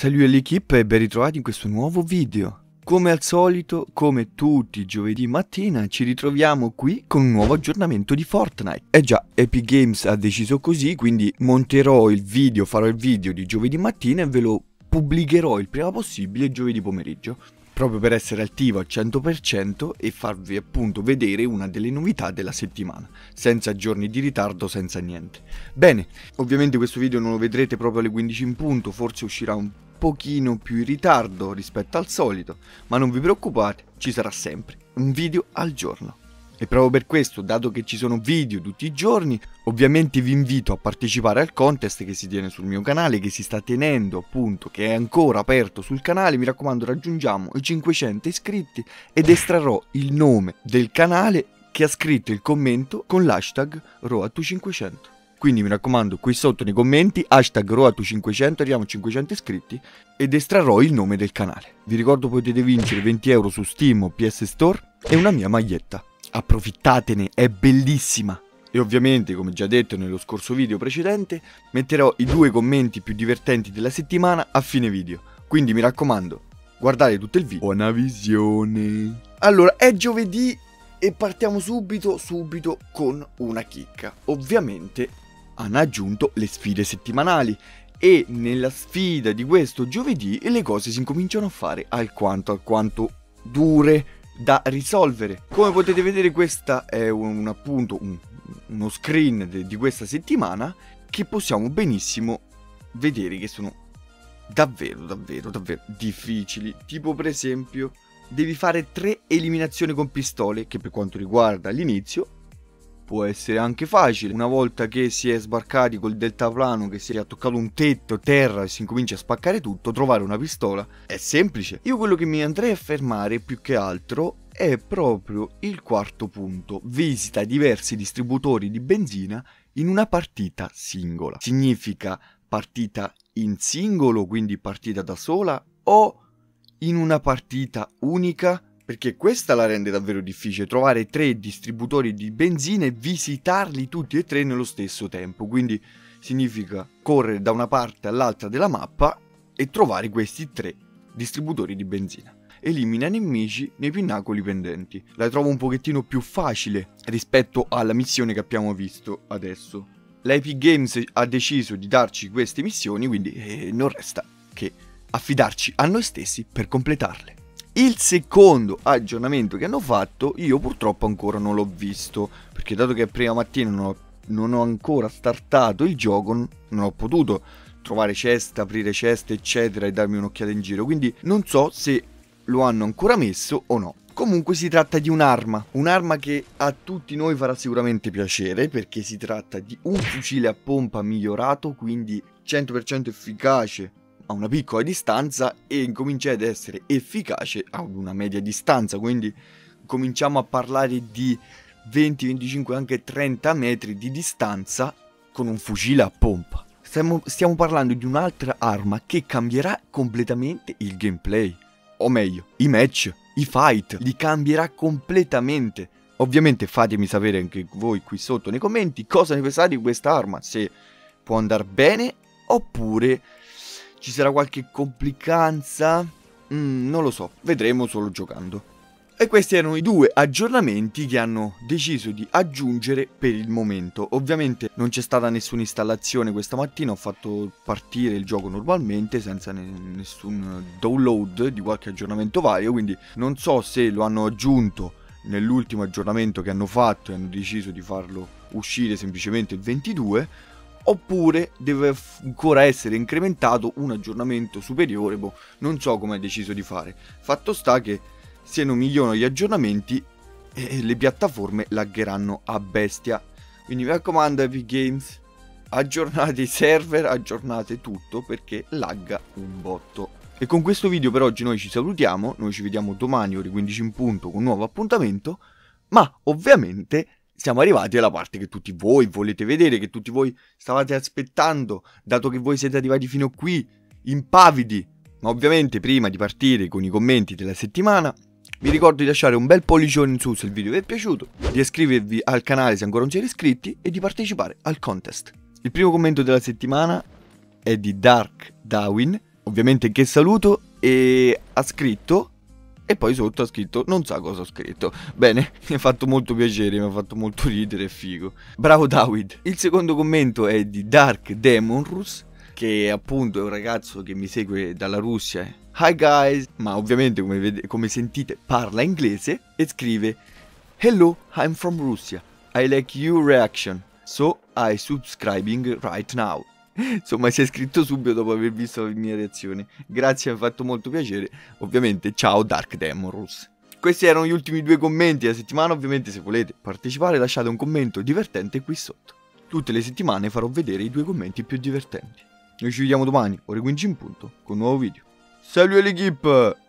Salut all'equipe e ben ritrovati in questo nuovo video. Come al solito, come tutti i giovedì mattina, ci ritroviamo qui con un nuovo aggiornamento di Fortnite. Eh già, Epic Games ha deciso così, quindi monterò il video, farò il video di giovedì mattina e ve lo pubblicherò il prima possibile giovedì pomeriggio, proprio per essere attivo al 100% e farvi appunto vedere una delle novità della settimana, senza giorni di ritardo, senza niente. Bene, ovviamente questo video non lo vedrete proprio alle 15 in punto, forse uscirà un pochino più in ritardo rispetto al solito, ma non vi preoccupate, ci sarà sempre un video al giorno. E proprio per questo, dato che ci sono video tutti i giorni, ovviamente vi invito a partecipare al contest che si tiene sul mio canale, che si sta tenendo appunto, che è ancora aperto sul canale. Mi raccomando, raggiungiamo i 500 iscritti ed estrarrò il nome del canale che ha scritto il commento con l'hashtag RoadTo500. Quindi mi raccomando, qui sotto nei commenti, hashtag RoadTo500, arriviamo a 500 iscritti ed estrarrò il nome del canale. Vi ricordo potete vincere 20 euro su Steam o PS Store e una mia maglietta. Approfittatene, è bellissima! E ovviamente, come già detto nello scorso video precedente, metterò i 2 commenti più divertenti della settimana a fine video. Quindi mi raccomando, guardate tutto il video. Buona visione! Allora, è giovedì e partiamo subito con una chicca. Ovviamente hanno aggiunto le sfide settimanali e nella sfida di questo giovedì le cose si incominciano a fare alquanto dure da risolvere. Come potete vedere, questa è uno screen di questa settimana che possiamo benissimo vedere che sono davvero difficili. Tipo per esempio devi fare 3 eliminazioni con pistole, che per quanto riguarda l'inizio può essere anche facile. Una volta che si è sbarcati col deltaplano, che si è toccato un tetto, terra e si incomincia a spaccare tutto, trovare una pistola è semplice. Io quello che mi andrei a fermare più che altro è proprio il quarto punto: visita diversi distributori di benzina in una partita singola. Significa partita in singolo, quindi partita da sola, o in una partita unica? Perché questa la rende davvero difficile, trovare 3 distributori di benzina e visitarli tutti e 3 nello stesso tempo. Quindi significa correre da una parte all'altra della mappa e trovare questi 3 distributori di benzina. Elimina nemici nei pinnacoli pendenti. La trovo un pochettino più facile rispetto alla missione che abbiamo visto adesso. La Epic Games ha deciso di darci queste missioni, quindi non resta che affidarci a noi stessi per completarle. Il secondo aggiornamento che hanno fatto io purtroppo ancora non l'ho visto, perché dato che è prima mattina non ho ancora startato il gioco, non ho potuto trovare ceste, aprire ceste eccetera e darmi un'occhiata in giro, quindi non so se lo hanno ancora messo o no. Comunque si tratta di un'arma che a tutti noi farà sicuramente piacere, perché si tratta di un fucile a pompa migliorato, quindi 100% efficace a una piccola distanza e incomincia ad essere efficace ad una media distanza, quindi cominciamo a parlare di 20, 25, anche 30 metri di distanza con un fucile a pompa. Stiamo parlando di un'altra arma che cambierà completamente il gameplay, o meglio, i match, i fight, li cambierà completamente. Ovviamente fatemi sapere anche voi qui sotto nei commenti cosa ne pensate di questa arma, se può andare bene oppure ci sarà qualche complicanza, non lo so, vedremo solo giocando. E questi erano i 2 aggiornamenti che hanno deciso di aggiungere per il momento. Ovviamente non c'è stata nessuna installazione questa mattina, ho fatto partire il gioco normalmente senza nessun download di qualche aggiornamento vario, quindi non so se lo hanno aggiunto nell'ultimo aggiornamento che hanno fatto e hanno deciso di farlo uscire semplicemente il 22, oppure deve ancora essere incrementato un aggiornamento superiore, non so come ha deciso di fare. Fatto sta che se non migliorano gli aggiornamenti le piattaforme laggeranno a bestia. Quindi mi raccomando Epic Games, aggiornate i server, aggiornate tutto, perché lagga un botto. E con questo video per oggi noi ci salutiamo, noi ci vediamo domani ore 15 in punto con un nuovo appuntamento, ma ovviamente siamo arrivati alla parte che tutti voi volete vedere, che tutti voi stavate aspettando, dato che voi siete arrivati fino qui, impavidi. Ma ovviamente prima di partire con i commenti della settimana, vi ricordo di lasciare un bel pollicione in su se il video vi è piaciuto, di iscrivervi al canale se ancora non siete iscritti e di partecipare al contest. Il primo commento della settimana è di Dark Darwin ovviamente che saluto, e ha scritto, e poi sotto ha scritto, non sa cosa ho scritto. Bene, mi ha fatto molto piacere, mi ha fatto molto ridere, è figo. Bravo David. Il secondo commento è di Dark Demonrus, che appunto è un ragazzo che mi segue dalla Russia. Hi guys, ma ovviamente come sentite parla inglese, e scrive: Hello, I'm from Russia. I like your reaction, so I subscribing right now. Insomma, si è iscritto subito dopo aver visto la mia reazione. Grazie, mi ha fatto molto piacere. Ovviamente, ciao Dark Demonrus. Questi erano gli ultimi 2 commenti della settimana. Ovviamente, se volete partecipare, lasciate un commento divertente qui sotto. Tutte le settimane farò vedere i 2 commenti più divertenti. Noi ci vediamo domani, ore 15 in punto, con un nuovo video. Salut l'équipe!